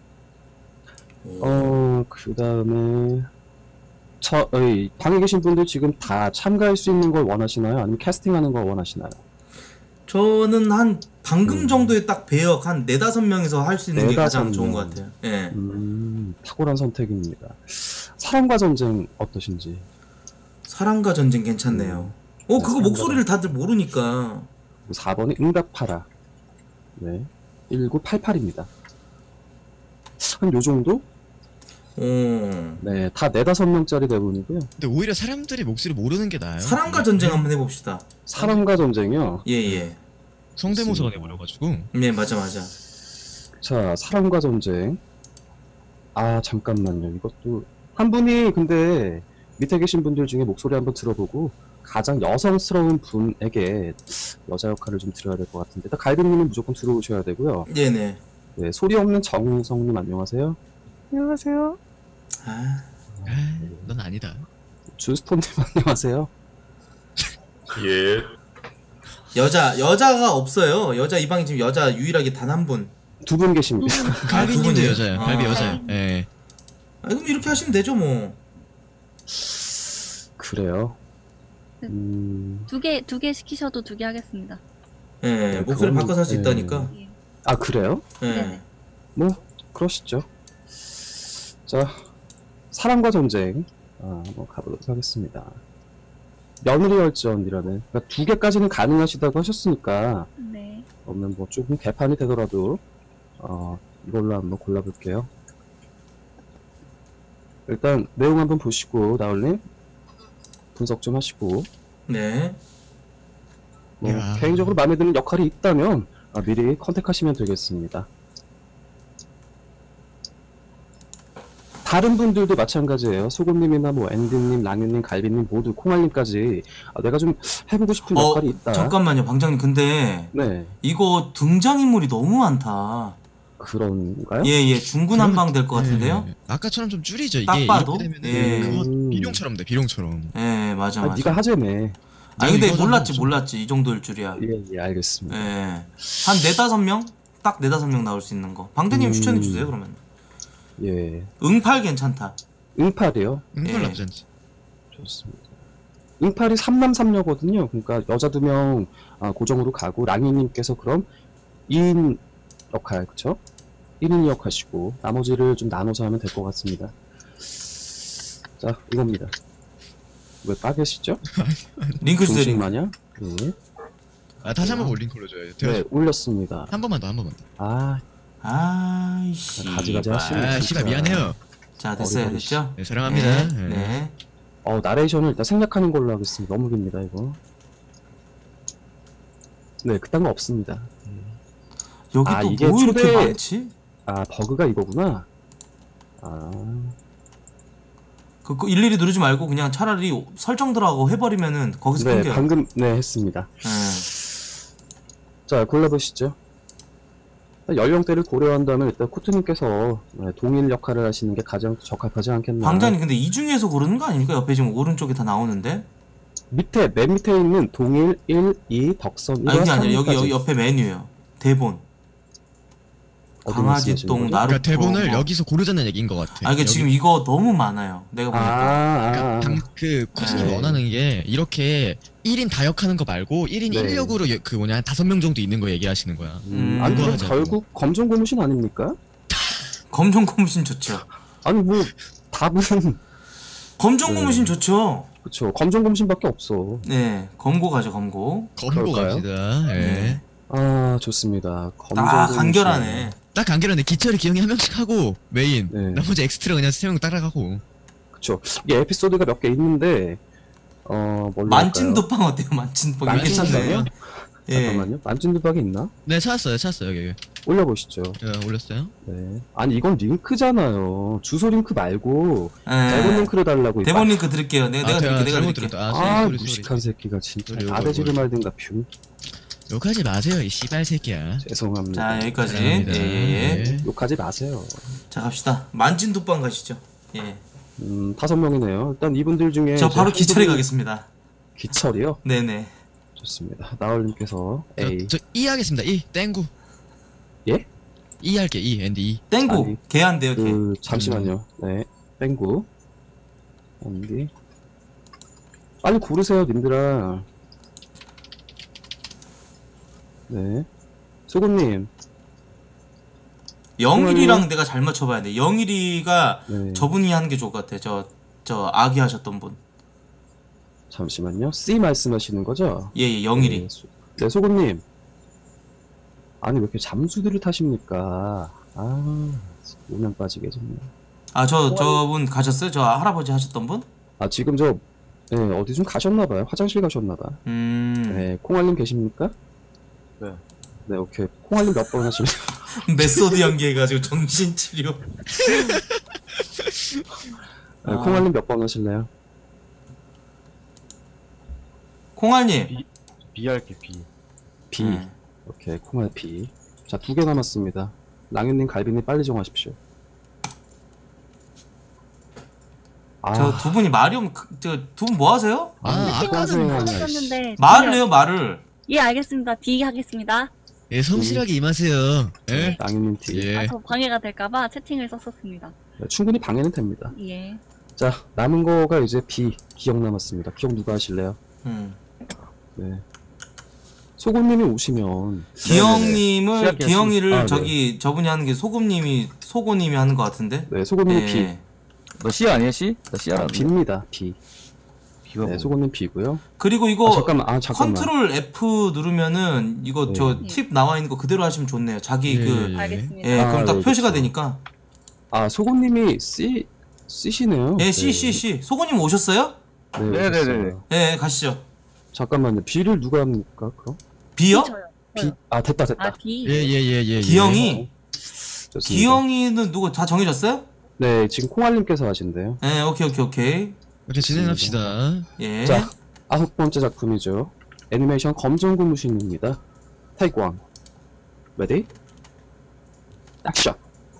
어, 그 다음에 저, 어이, 방에 계신 분들 지금 다 참가할 수 있는 걸 원하시나요? 아니면 캐스팅하는 걸 원하시나요? 저는 한 방금 음. 정도의 딱 배역 한 네다섯 명이서 할 수 있는 게 네다섯 가장 좋은 명. 것 같아요. 예. 음, 탁월한 선택입니다. 사랑과 전쟁 어떠신지? 사랑과 전쟁 괜찮네요. 어, 그거 사랑과 목소리를 다들 모르니까. 사 번이 응답하라. 네. 천구백팔십팔입니다. 한 요 정도? 어. 네, 다 네다섯 명짜리 대본이고요. 근데 오히려 사람들이 목소리 모르는 게 나아요. 사랑과 전쟁 한번 해봅시다. 사랑과 전쟁이요. 예, 예. 성대모사가 돼버려가지고. 네, 맞아, 맞아. 자, 사랑과 전쟁. 아, 잠깐만요. 이것도 한 분이 근데 밑에 계신 분들 중에 목소리 한번 들어보고 가장 여성스러운 분에게 여자 역할을 좀 드려야 될 것 같은데 일단 갈비님은 무조건 들어오셔야 되고요. 네네. 네, 소리 없는 정우성님 안녕하세요. 안녕하세요. 아, 아, 넌 아니다. 주스톤님 안녕하세요. 예. 여자, 여자가 없어요. 여자, 이 방에 지금 여자 유일하게 단 한 분. 두 분 계십니다. 아, 두 갈비님도 분이에요? 여자예요. 갈비 아. 여자예요. 예. 아, 그럼 이렇게 하시면 되죠, 뭐. 그래요. 음, 두 개, 두 개 시키셔도 두 개 하겠습니다. 예, 목소리 그건- 바꿔서 할 수 예. 있다니까. 아 그래요? 예. 네네. 뭐 그러시죠. 자, 사랑과 전쟁 아, 한번 가보도록 하겠습니다. 며느리 열전이라는 그러니까 두 개까지는 가능하시다고 하셨으니까 네. 그러면 뭐 조금 개판이 되더라도 어, 이걸로 한번 골라볼게요. 일단 내용 한번 보시고 나올님 분석 좀 하시고 네. 뭐 야. 개인적으로 마음에 드는 역할이 있다면 아, 미리 컨택하시면 되겠습니다. 다른 분들도 마찬가지예요. 소금님이나 뭐 앤디님, 랑유님, 갈비님 모두 콩알님까지 아, 내가 좀 해보고 싶은 어, 역할이 있다. 잠깐만요, 방장님. 근데 네, 이거 등장인물이 너무 많다. 그런가요? 예, 예, 중구난방 될 것 같은데요? 예, 아까처럼 좀 줄이죠. 이게 딱 봐도? 이렇게 되면은 예. 그거 음. 비룡처럼 돼. 비룡처럼. 예, 맞아, 아, 맞아. 네가 하재네. 아니, 근데 이거 몰랐지, 좀- 몰랐지. 이 정도일 줄이야. 예, 예, 알겠습니다. 예. 한 네다섯 명? 딱 네다섯 명 나올 수 있는 거. 방대님 음. 추천해주세요, 그러면. 예, 응팔 괜찮다. 응팔이요. 응팔 예. 나쁘지 않지. 좋습니다. 응팔이 삼남삼녀거든요. 그러니까 여자 두 명 아, 고정으로 가고 랑이님께서 그럼 이 인 역할, 그쵸? 일 인 역 하시고 나머지를 좀 나눠서 하면 될 것 같습니다. 자, 이겁니다. 왜 빠개시죠? 링크 주세요, 중식 링크. 마냥? 네. 아 다시 한번 올린 걸로 줘요. 네, 올렸습니다. 한 번만 더, 한 번만 더. 아, 아이씨. 가지가지 하시네. 아, 씨발 미안해요. 자, 됐어요, 어리버리 씨. 됐죠? 네, 사랑합니다. 네. 네. 네. 어, 나레이션을 일단 생략하는 걸로 하겠습니다. 너무 깁니다, 이거. 네, 그딴 거 없습니다. 여기 아, 또 이게 뭐 이렇게 초대- 많지? 아, 버그가 이거구나. 아, 그거 일일이 누르지 말고 그냥 차라리 설정 들어가고 해버리면은 거기서 네, 끊겨요. 방금, 네, 했습니다. 네. 자, 골라보시죠. 연령대를 고려한다면 일단 코트님께서 네, 동일 역할을 하시는 게 가장 적합하지 않겠나. 방장님 근데 이 중에서 고르는 거 아닙니까? 옆에 지금 오른쪽에 다 나오는데? 밑에, 맨 밑에 있는 동일, 일, 이, 덕선, 아니 그게 아니라 여기, 삼까지. 여기 옆에 메뉴요. 대본. 어디 강아지 말씀하시는 똥, 거죠? 나루토. 그러니까 대본을 뭐. 여기서 고르자는 얘기인 것 같아. 아 이게 여기- 지금 이거 너무 많아요. 내가 아, 보니까. 아, 그러니까 아. 당, 그 코스님 네. 원하는 게 이렇게 일 인 다역하는 거 말고 일 인 네. 일 역으로 그 뭐냐 한 다섯 명 정도 있는 거 얘기하시는 거야. 음, 음, 아니, 그거 그럼 하자고. 결국 검정 고무신 아닙니까? 검정 고무신 좋죠. 아니, 뭐, 답은, 검정 네. 고무신 좋죠. 그쵸. 검정 고무신밖에 없어. 네, 검고 가죠, 검고. 검고 그럴까요? 갑시다. 예. 네. 아, 좋습니다. 검정 아, 고무신. 간결하네. 딱 간결한데 기철이 기영이 한 명씩 하고 메인 네. 나머지 엑스트라 그냥 세 명 따라가고. 그쵸. 이게 에피소드가 몇 개 있는데, 어, 뭘로 만찐도빵 어때요? 만찐도빵. 이게 괜찮네. 만찐도빵이요? 예. 잠깐만요. 만진두박이 있나? 네 찾았어요 찾았어요 여기. 올려보시죠. 예, 올렸어요. 네. 아니, 이건 링크잖아요. 주소 링크 말고, 예. 대본 링크를 달라고. 대본 링크 드릴게요. 네, 내가 아, 드릴게, 내가 잘못 드릴게. 들었다. 아, 아, 소리, 소리, 무식한 새끼가 진짜. 소리, 나대지를 요거, 말든가, 뷰. 욕하지 마세요 이 씨발 새끼야. 죄송합니다. 자, 여기까지. 예, 사랑합니다. 예, 예. 네. 욕하지 마세요. 자, 갑시다. 만찐도빵 가시죠. 예. 음, 다섯 명이네요. 일단 이분들 중에. 저 이제 바로 한 기철에 분이- 가겠습니다. 기철이요? 네네. 좋습니다. 나얼님께서 A. 저, 저 E 하겠습니다. E 땡구. 예? E 할게 E 앤디 E. 땡구. 아니, 개한데요, 개. 그, 잠시만요. 네. 땡구. 앤디. 빨리 고르세요, 님들아. 네. 소금님. 영일이랑 내가 잘 맞춰봐야 돼. 영일이가 네. 저분이 하는 게 좋을 것 같아. 저, 저, 아기 하셨던 분. 잠시만요. C 말씀하시는 거죠? 예, 예, 영일이. 네, 소, 네, 소금님. 아니, 왜 이렇게 잠수들을 타십니까? 아, 오면 빠지게 정말. 아, 저, 저분 가셨어요? 저 할아버지 하셨던 분? 아, 지금 저, 네, 어디 좀 가셨나봐요. 화장실 가셨나봐. 음. 네, 콩알님 계십니까? 네. 네, 오케이. 콩알님 몇 번 하시면. 메소드 연기해가지고 정신치료. 네, 아. 콩알님 몇 번 하실래요? 콩알님. B 할게 B. B. 네. 오케이, 콩알 B. 자, 두 개 남았습니다. 랑현님, 갈비님 빨리 정하십시오. 아, 저 두 분이 말이 없, 저 두 분 뭐 하세요? 아 아까는 아까는 썼는데 말을 해요, 말을. 예 알겠습니다. D 하겠습니다. 예 성실하게 임하세요. 예. 랑현님 D. 예. 아, 저 방해가 될까봐 채팅을 썼었습니다. 네, 충분히 방해는 됩니다. 예. 자, 남은 거가 이제 B. 기억 남았습니다. 기억 누가 하실래요? 음. 네. 소금님이 오시면. 기영님을, 시작해야지. 기영이를 아, 네. 저기, 저분이 하는 게 소금님이, 소고님이 하는 것 같은데? 네, 소금님이 예. B. 너 C 아니야 C? 나 C 아, 알았는데. B입니다. B. B가 네, 뭐? 소금님 B고요. 그리고 이거, 아, 잠깐만. 아, 잠깐만. 컨트롤 F 누르면은, 이거 네. 저 팁 나와 있는 거 그대로 하시면 좋네요. 자기 예, 그, 예. 알겠습니다. 예, 아, 그럼 딱 네, 표시가 그쵸. 되니까. 아, 소금님이 C, C시네요. 예, C, C, C. 소고님 오셨어요? 네, 네네네. 오셨어요. 예, 가시죠. 잠깐만요. B를 누가 합니까, 그럼? B요? 저요. B. 아, 됐다, 됐다. 아 D. 예예예 예. 예, 예. 기영이? 좋습니다. 기영이는 누구 다 정해졌어요? 네, 지금 콩알님께서 하신대요. 네, 오케이, 오케이, 오케이. 이렇게 진행합시다. 예. 자, 아홉 번째 작품이죠. 애니메이션 검정고무신입니다. 타이광. 레디? 액션!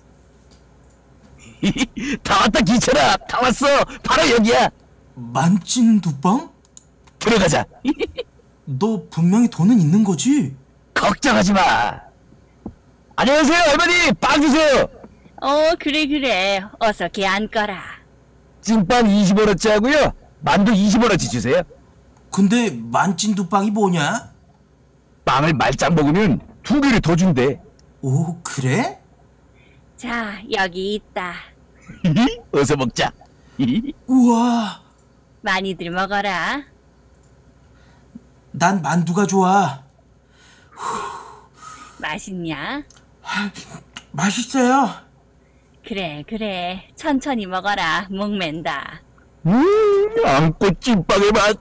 다 왔다 기철아, 다 왔어. 바로 여기야. 만찐두빵? 들어가자. 너 분명히 돈은 있는 거지? 걱정하지 마. 안녕하세요 할머니, 빵 주세요. 어, 그래, 그래. 어서 걔 앉거라. 찐빵 이십 원어치 하고요, 만두 이십 원어치 주세요. 근데 만찐두빵이 뭐냐? 빵을 말짱 먹으면 두 개를 더 준대. 오, 그래? 자, 여기 있다. 어서 먹자. 우와, 많이들 먹어라. 난 만두가 좋아. 맛있냐? 맛있어요. 그래, 그래. 천천히 먹어라. 목맨다. 음, 안고 찐빵의 맛.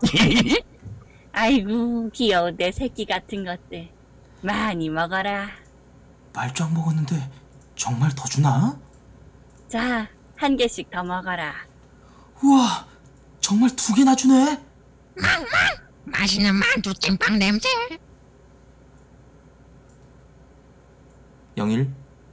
아이고, 귀여운 내 새끼 같은 것들. 많이 먹어라. 말도 안 먹었는데 정말 더 주나? 자, 한 개씩 더 먹어라. 우와, 정말 두 개나 주네. 맛있는 만두 찐빵 냄새. 영일.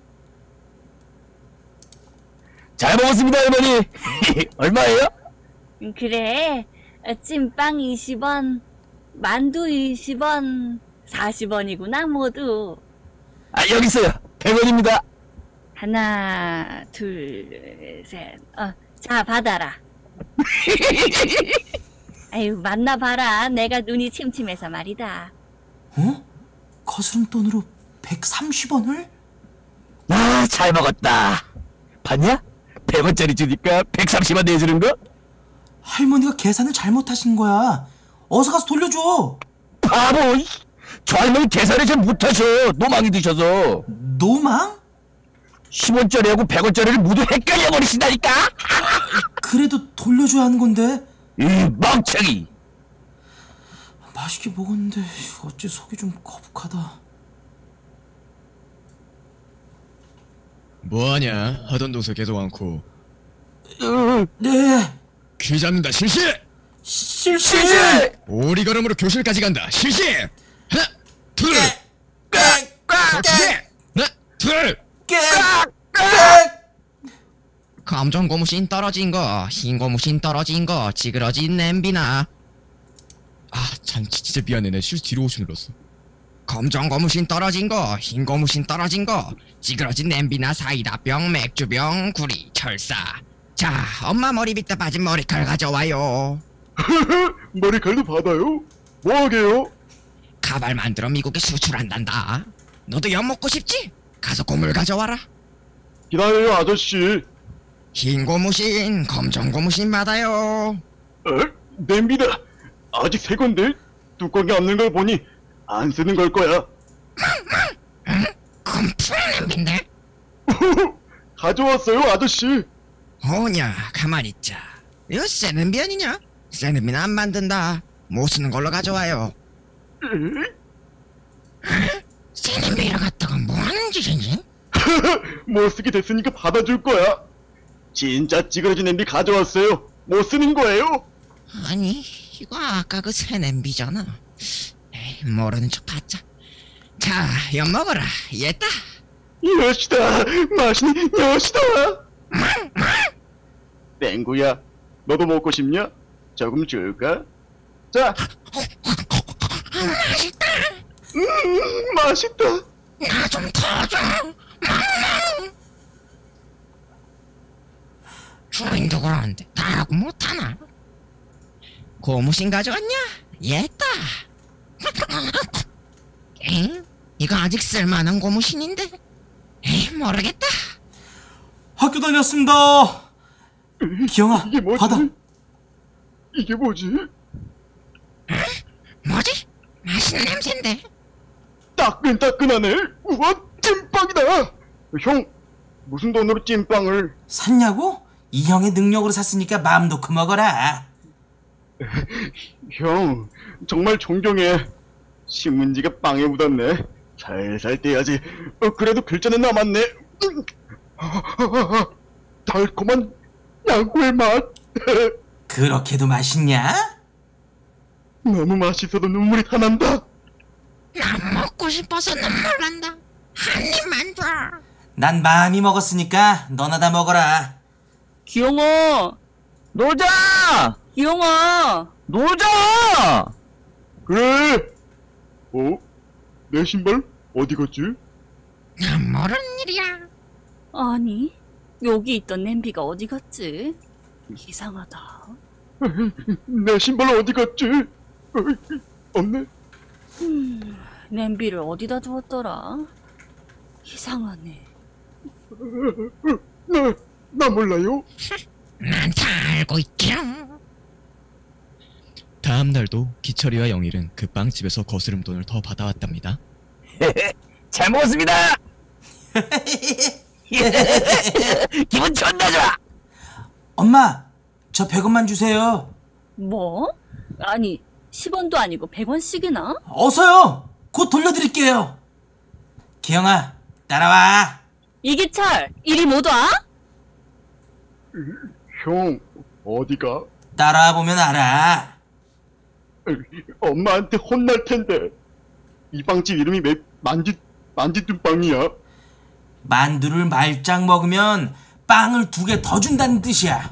잘 먹었습니다 할머니. 얼마예요? 그래, 찐빵 이십 원, 만두 이십 원, 사십 원이구나 모두. 아, 여기 있어요. 백 원입니다. 하나, 둘, 셋. 어, 자, 받아라. 아유, 만나봐라. 내가 눈이 침침해서 말이다. 어? 거스름 돈으로 백삼십 원을? 아, 잘 먹었다. 봤냐? 백 원짜리 주니까 백삼십 원 내주는 거? 할머니가 계산을 잘못하신 거야. 어서 가서 돌려줘. 바보! 저 할머니 계산을 잘 못하셔. 노망이 드셔서. 노망? 십 원짜리하고 백 원짜리를 모두 헷갈려 버리신다니까? 그래도 돌려줘야 하는 건데. 이 멍청이! 맛있게 먹었는데 어째 속이 좀 거북하다. 뭐하냐? 하던 동서 계속 않고. 네. 귀 잡는다. 실시! 실시! 오리 걸음으로 교실까지 간다. 실시! 하나, 둘, 셋, 하나, 둘, 검정 고무신 떨어진 거, 흰 고무신 떨어진 거, 찌그러진 냄비나. 아, 참 진짜 미안해. 내 실수 뒤로 오시 눌렀어. 검정 고무신 떨어진 거, 흰 고무신 떨어진 거, 찌그러진 냄비나 사이다병, 맥주병, 구리, 철사. 자, 엄마 머리 빗다 빠진 머리칼 가져와요. 머리칼도 받아요? 뭐하게요? 가발 만들어 미국에 수출한단다. 너도 엿 먹고 싶지? 가서 고물 가져와라. 기다려요 아저씨. 흰 고무신, 검정 고무신 받아요. 에? 냄비다. 아직 새 건데 뚜껑이 없는 걸 보니 안 쓰는 걸 거야. 응? 그건 푸른 냄비인데? 가져왔어요 아저씨. 오냐, 가만히 있자. 이거 새 냄비 아니냐? 새 냄비는 안 만든다. 못 쓰는 걸로 가져와요. 새 냄비를 갖다가 뭐 하는 짓이지? 못 쓰게 됐으니까 받아줄 거야. 진짜 찌그러진 냄비 가져왔어요. 못 쓰는 거예요? 아니, 이거 아까 그 새 냄비잖아. 에이, 모르는 척 받자. 자, 엿 먹어라. 얘다. 엿이다. 맛있는 엿이다. 땡구야, 너도 먹고 싶냐? 조금 줄까? 자. 맛있다. 음, 맛있다. 나 좀 더 줘. 주인도 그러는데 나하고 못하나? 고무신 가져왔냐? 얘다. 엥? 이거 아직 쓸만한 고무신인데? 에이, 모르겠다. 학교 다녔습니다. 기영아, 이게 뭐지? 받아. 이게 뭐지? 뭐지? 맛있는 냄새인데? 따끈따끈하네. 우와, 찐빵이다. 형, 무슨 돈으로 찐빵을? 샀냐고? 이 형의 능력으로 샀으니까 마음 놓고 먹어라. 형, 정말 존경해. 신문지가 빵에 묻었네. 살살 떼야지. 어, 그래도 글자는 남았네. 달콤한 양고의 맛. 그렇게도 맛있냐? 너무 맛있어도 눈물이 다 난다. 난 먹고 싶어서 눈물 난다. 한 입만 줘. 난 많이 먹었으니까 너나 다 먹어라. 기영아! 놀자! 기영아! 놀자! 그래. 어? 내 신발 어디 갔지? 난 모르는 일이야. 아니, 여기 있던 냄비가 어디 갔지? 이상하다. 내 신발 어디 갔지? 없네. 음, 냄비를 어디다 두었더라? 이상하네. 나, 나 몰라요. 난 다 알고 있죠. 다음 날도 기철이와 영일은 그 빵집에서 거스름 돈을 더 받아왔답니다. 잘 먹었습니다! 기분 존나 좋아! 엄마, 저 백 원만 주세요. 뭐? 아니, 십 원도 아니고 백 원씩이나? 어서요. 곧 돌려드릴게요. 기영아, 따라와. 이기철, 이리 못 와? 형, 어디가? 따라와 보면 알아. 엄마한테 혼날 텐데. 이 빵집 이름이 매, 만지, 만지뚱빵이야. 만두를 말짱 먹으면 빵을 두 개 더 준다는 뜻이야.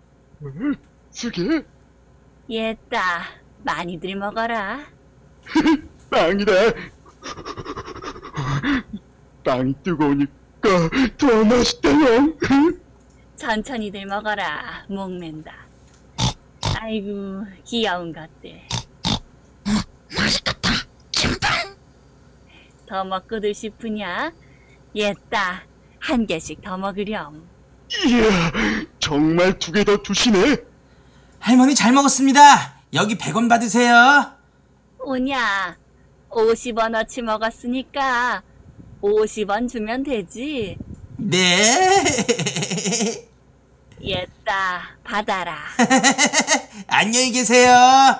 쓰게? 얘따, 많이들 먹어라. 빵이다. 빵이 뜨거우니까 더 맛있다, 형. 천천히들 먹어라. 목맨다. 아이고, 귀여운 것들. 맛있겠다. 찐빵. 더 먹고들 싶으냐? 얘따, 한 개씩 더 먹으렴. 이야, 정말 두 개 더 주시네. 할머니 잘 먹었습니다. 여기 백 원 받으세요. 오냐, 오십 원어치 먹었으니까 오십 원 주면 되지. 네. 얘따, 받아라. 안녕히 계세요.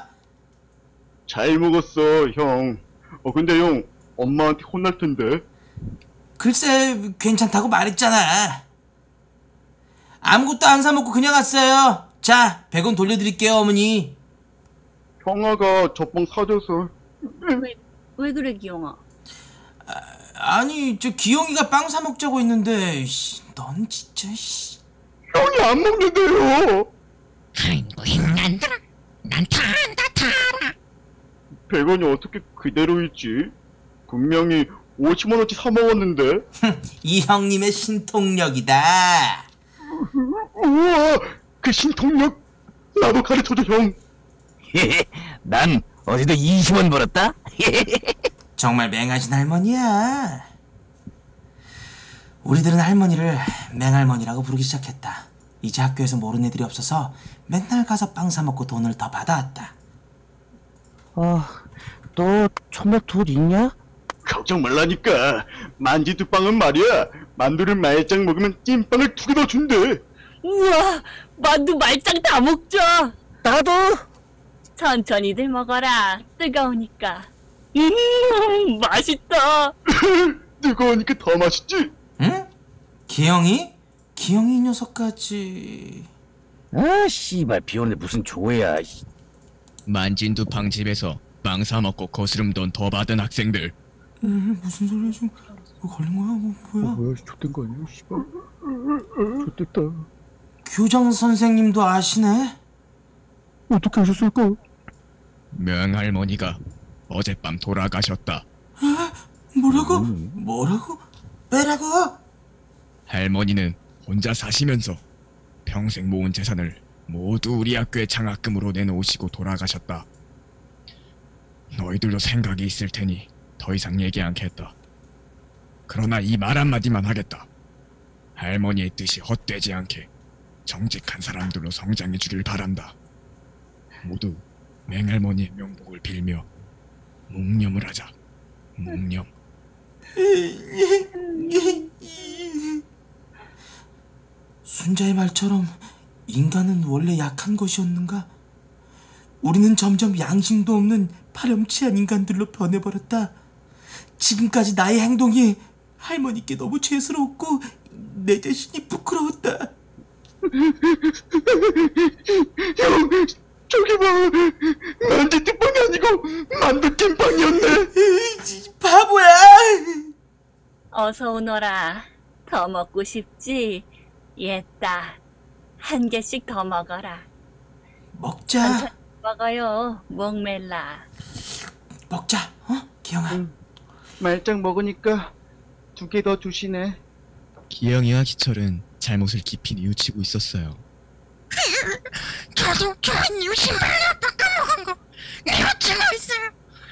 잘 먹었어, 형. 어, 근데 형, 엄마한테 혼날 텐데. 글쎄, 괜찮다고 말했잖아. 아무것도 안 사 먹고 그냥 왔어요. 자, 백 원 돌려드릴게요, 어머니. 형아가 저 빵 사줘서. 왜, 왜 그래, 기영아? 아, 아니, 저 기영이가 빵 사 먹자고 했는데, 씨, 넌 진짜, 씨. 형이 안 먹는데요. 아이고 인간들아. 난 다 안다 다 알아. 백 원이 어떻게 그대로 있지? 분명히 오십 원어치 사 먹었는데. 이 형님의 신통력이다. 우와, 그 신통력 나도 가르쳐줘, 형. 난 어제도 이십 원 벌었다? 정말 맹하신 할머니야. 우리들은 할머니를 맹할머니라고 부르기 시작했다. 이제 학교에서 모르는 애들이 없어서 맨날 가서 빵 사 먹고 돈을 더 받아왔다. 아, 너 천백 돈 있냐? 걱정 말라니까. 만지두빵은 말이야, 만두를 말짱 먹으면 찐빵을 두 개 더 준대. 우와, 만두 말짱 다 먹자. 나도. 천천히들 먹어라. 뜨거우니까. 음, 맛있다. 뜨거우니까 더 맛있지? 응? 기영이? 기영이 이 녀석까지. 아, 씨발, 비 오는데 무슨 조회야. 만진두 빵집에서 빵 사 먹고 거스름 돈 더 받은 학생들. 음, 무슨 소리야 지금? 뭐 걸린 거야? 뭐 뭐야? 뭐야, 좆된 거 아니야, 씨발. 좆됐다. 교장 선생님도 아시네? 어떻게 하셨을까? 명할머니가 어젯밤 돌아가셨다. 뭐라고? 뭐라고? 빼라고? 할머니는 혼자 사시면서 평생 모은 재산을 모두 우리 학교의 장학금으로 내놓으시고 돌아가셨다. 너희들도 생각이 있을 테니 더 이상 얘기 않겠다. 그러나 이 말 한마디만 하겠다. 할머니의 뜻이 헛되지 않게 정직한 사람들로 성장해 주길 바란다. 모두 맹할머니의 명복을 빌며 묵념을 하자. 묵념. 순자의 말처럼 인간은 원래 약한 것이었는가? 우리는 점점 양심도 없는 파렴치한 인간들로 변해버렸다. 지금까지 나의 행동이 할머니께 너무 죄스러웠고 내 자신이 부끄러웠다. 형, 저기 봐. 만두 찐빵이 아니고 만두 찐빵이었네. 바보야. 어서 오너라. 더 먹고 싶지? 옛다. 한 개씩 더 먹어라. 먹자. 천천히 먹어요. 목멜라. 먹자. 어? 기영아. 응. 말짱 먹으니까 두 개 더 주시네. 기영이와 기철은 잘못을 깊이 뉘우치고 있었어요. 저도 좋은 유신발레 바꿔먹은 거 내가 증오했어요.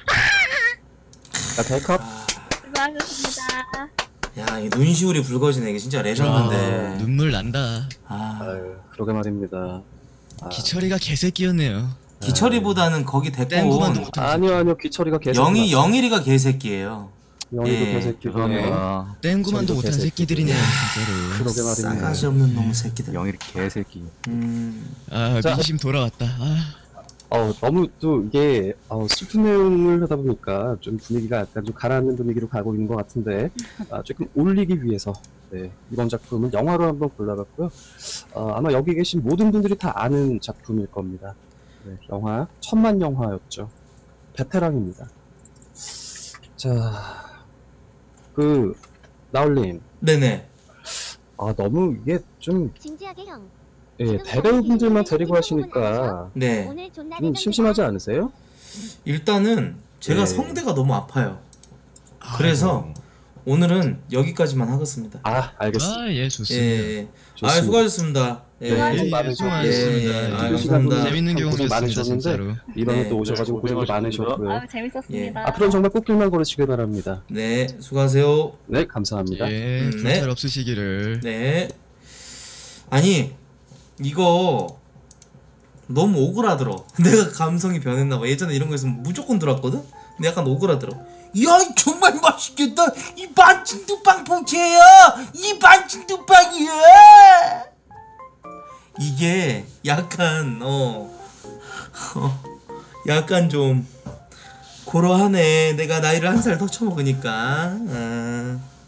자, 델컵. 수고하셨습니다. 야, 이 눈시울이 붉어지네. 이게 진짜 레전드인데. 아, 눈물 난다. 아, 아유, 그러게 말입니다. 아, 기철이가 개새끼였네요. 기철이보다는 거기 땡구만도 됐고 못한 아니요, 아니요. 기철이가 개새끼. 영희 영일이가 개새끼예요. 영희도 예. 개새끼고. 죄송합니다. 땡구만도 저희도 못한 개새끼. 새끼들이네요, 진짜로. 그러게 말입니다. 싸가지 없는 놈 새끼들. 영일 개새끼. 음, 아, 자. 민심 돌아왔다. 아, 어, 너무 또 이게 어, 슬픈 내용을 하다 보니까 좀 분위기가 약간 좀 가라앉는 분위기로 가고 있는 것 같은데 아, 조금 올리기 위해서 네, 이번 작품은 영화로 한번 골라봤고요. 어, 아마 여기 계신 모든 분들이 다 아는 작품일 겁니다. 네, 영화 천만 영화였죠. 베테랑입니다. 자, 그 나올님, 네네. 아 너무 이게 좀 진지하게 형. 예, 대배우분들만 데리고 하시니까 네. 오늘 존나 좀 레전드다. 심심하지 않으세요? 일단은 제가 네. 성대가 너무 아파요. 그래서 오늘은 여기까지만 하겠습니다. 아, 알겠습니다. 아, 예, 예, 좋습니다. 예. 아, 좋습니다. 수고하셨습니다. 예. 네, 수고하셨습니다. 고생 예, 많으셨고요. 수고하셨습니다. 예, 예, 아, 감사합니다. 재밌는 고생 경험이었습니다, 많으셨는데 진짜로. 이번에 네. 또 오셔가지고 네, 고생 고생하셨습니다. 많으셨고요. 아, 재밌었습니다. 앞으로는 정말 꽃길만 걸으시길 바랍니다. 네, 수고하세요. 네, 감사합니다. 예, 음, 불찰 네. 없으시기를. 네. 아니, 이거 너무 오그라들어. 내가 감성이 변했나봐. 예전에 이런 거 있으면 무조건 들었거든? 근데 약간 오그라들어. 야, 정말 맛있겠다. 이 반진두빵 포체야. 이 반진두빵이야. 이게 약간 어, 어 약간 좀 고러하네. 내가 나이를 한 살 더 쳐먹으니까. 아.